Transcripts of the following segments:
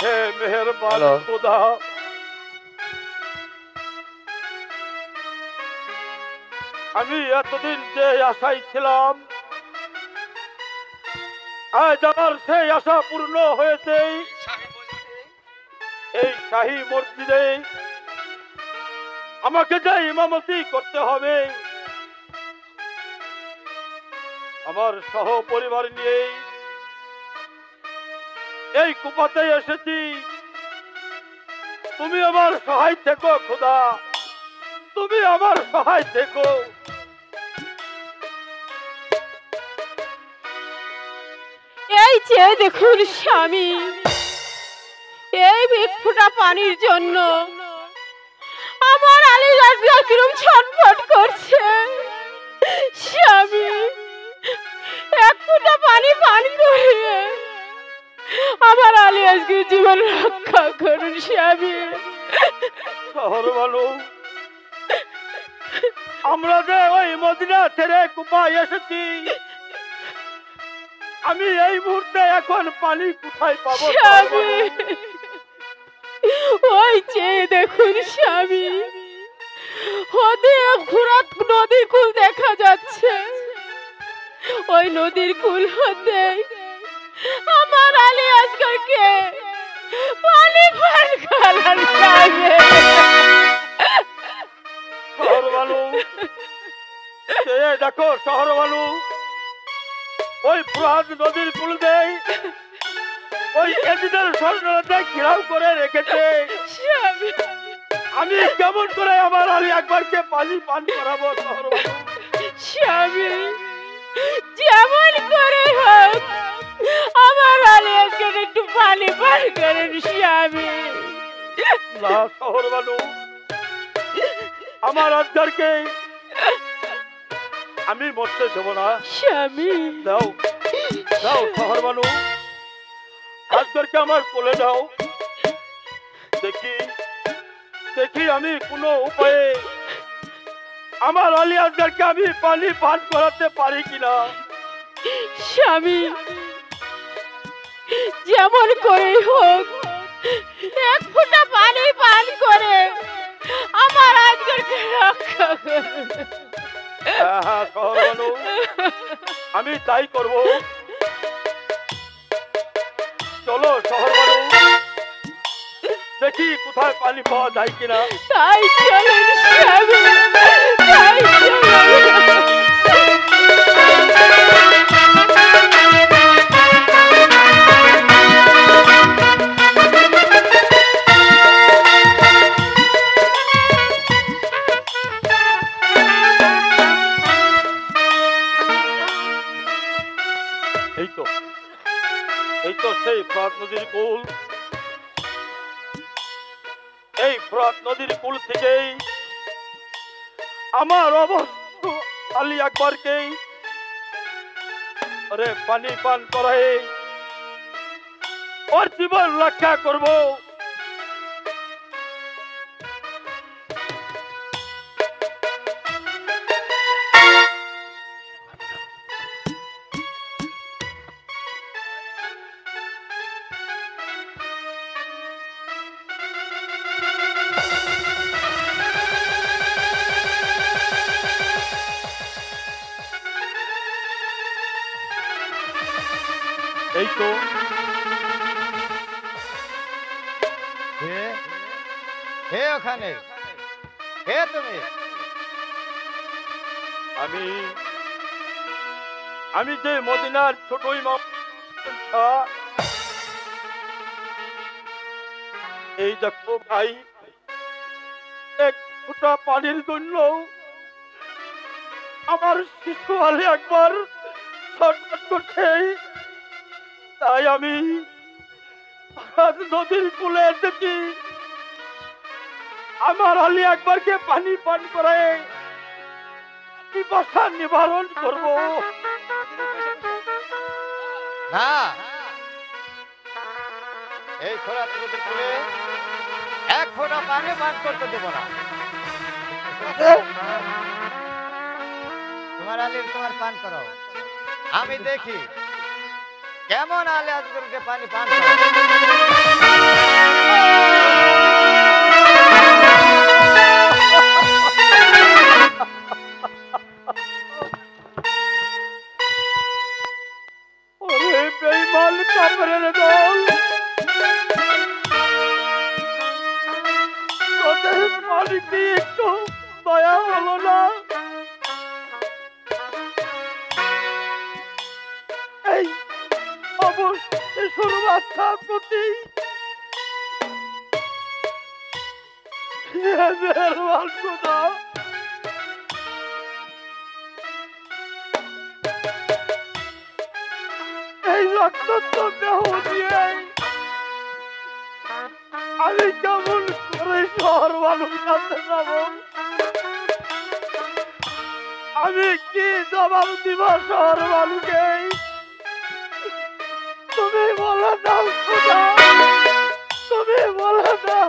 হে মেহেরবান খোদা, আমি এতদিন যে আশায় ছিলাম আজ আমার সেই আশা পূর্ণ হয়েছে। এই শাহী মসজিদে আমাকে যে ইমামতি করতে হবে, আমার সহ পরিবার নিয়ে এই কুপাতে এসেছি। তুমি আমার সহায় থেকো খোদা, তুমি আমার সহায় থেকো। এই চেয়ে দেখুন স্বামী, এই এক ফোঁটা পানির জন্য আমার আলী রাজা কিরম ছটফট করছে। স্বামী, এক ফোঁটা পানি পান করিয়ে আমার আলী আজকে জীবন রক্ষা করুন স্বামী। শহর বলো, আমরা যে ওই মদিনা ছেড়ে কুপায় এসেছি, আমি এই মুহূর্তে এখন পানি কোথায় পাবো? ওই চেয়ে দেখুন স্বামী, ঘোরাত নদীর কূল দেখা যাচ্ছে। ওই নদীর কূল হতে আমার আলী আসগরকে পানি পান করার কাজে। শহর বালু, দেখো শহর বালু, ওই ফুরাত নদীর কূল দেই ওই এদিনের স্বর্ণলতা ঘেরাও করে রেখেছে। আমি কেমন করে আমার আলী আকবরকে পানি পান করাবো? শহর বালু স্বামী, যেমন করে হোক আমার আলী আসগর একটু পানি পান করেন স্বামী। না শহর বালু, আমার আজগারকে আমি মরতে দেব না। স্বামী, দাও দাও শহর বানু, আজগারকে আমার কোলে দাও। দেখি দেখি আমি কোনো উপায়ে আমার আলী আজগারকে আমি পানি পান করাতে পারি কিনা। স্বামী, যেমন করে হোক এক ফোঁটা পানি পান করে আমার আজগারকে রক্ষা করুন। হ্যাঁ শহর বানু, আমি তাই করব। চলো শহর বানু, দেখি কোথায় পানি পাওয়া যায় কিনা। তাই চলুন স্বামী, তাই চলুন। এই তো সেই ফোরাত নদীর কূল। এই ফোরাত নদীর কূল থেকেই আমার অবস্থ আলী আকবরকে আরে পানি পান করাই ওর জীবন রক্ষা করব। এই তো হে ওখানে, হে তুমি? আমি যে মদিনার ছোট ইমাম, এই দেখো ভাই, এক ফোঁটা পানির জন্য আমার শিশু আলী একবার ছটফট করছে। তাই আমি নদীর কূলে এসেছি আমার আলী একবারকে পানি পান করায় পিপাসা নিবারণ করব। না, এই ফোরাত নদীর কূলে এক ফোঁটা পানি পান করতে দেব না। তোমার আলীর তোমার পান করাও, আমি দেখি কেমন আলে আজগরকে পানি পান ওরে বেঈমান কাফেরের দল, তোদের মালিককে একটু দয়া হলো না? এই অবশ শিশুর বাচ্চার প্রতি মেহেরবান খোদা, এই রক্তাক্ত দেহ দিয়ে আমি কেমন করে শহর মানুষ কাছে যাব? আমি কি জবাব দিব শহর মানুষকে? তুমি বলে দাও খোদা, তুমি বলে দাও।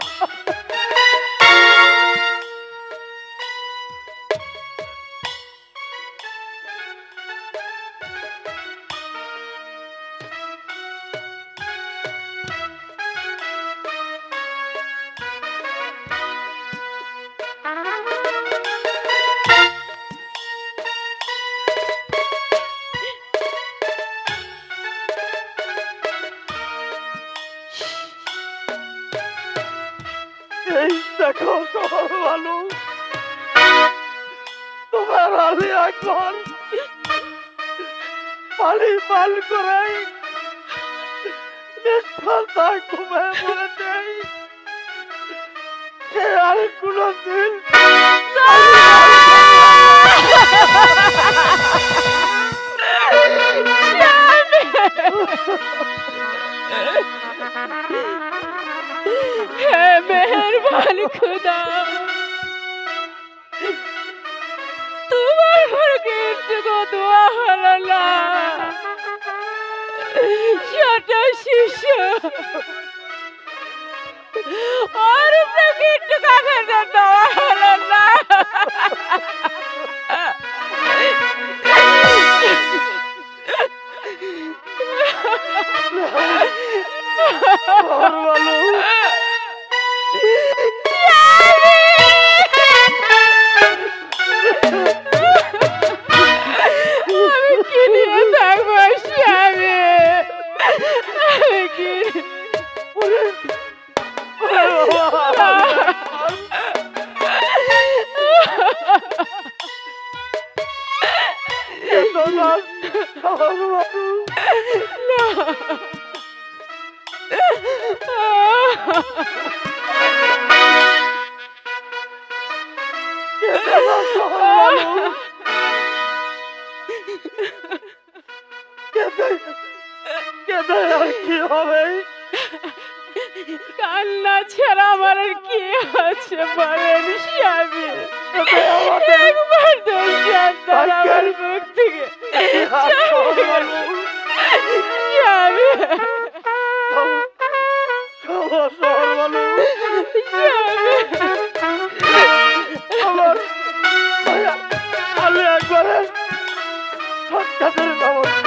এই দেখো শহর মানুষ, তোমার আলী আকবর পানি পান করে নিষ্ফলতা ঘুমে মরেছে। সে আর কোনদিন হে মেহেরবান খোদা, তোমার ঘরকে একটুকু দোয়া হলো না? ছোট শিশু ওর উপরে একটু কাফের দেওয়া হলো না? শহর মানুষ আমি কি নিয়ে থাকবো স্বামী? আমি কি শহর মানুষ কেঁদে আর কি হবে? কান্না ছাড়া আমার আর কি আছে বলেন স্বামী? একবার তো সন্তান আমার মুখ থেকে শহর মানুষ স্বামী, শহর মানুষ স্বামী, আমার আলী আকবরের সৎকারের ব্যবস্থা